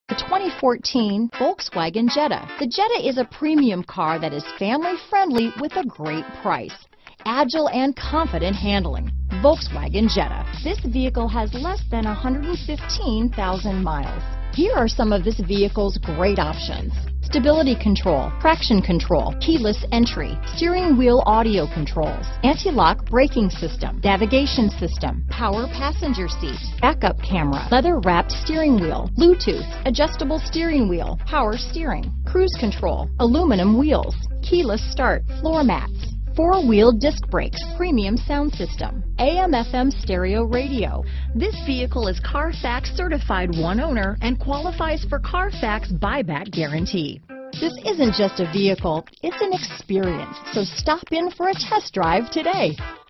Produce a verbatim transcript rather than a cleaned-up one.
The twenty fourteen Volkswagen Jetta. The Jetta is a premium car that is family friendly with a great price. Agile and confident handling. Volkswagen Jetta. This vehicle has less than one hundred fifteen thousand miles. Here are some of this vehicle's great options: stability control, traction control, keyless entry, steering wheel audio controls, anti-lock braking system, navigation system, power passenger seat, backup camera, leather-wrapped steering wheel, Bluetooth, adjustable steering wheel, power steering, cruise control, aluminum wheels, keyless start, floor mats, four-wheel disc brakes, premium sound system, A M F M stereo radio. This vehicle is Carfax certified one owner and qualifies for Carfax buyback guarantee. This isn't just a vehicle, it's an experience, so stop in for a test drive today.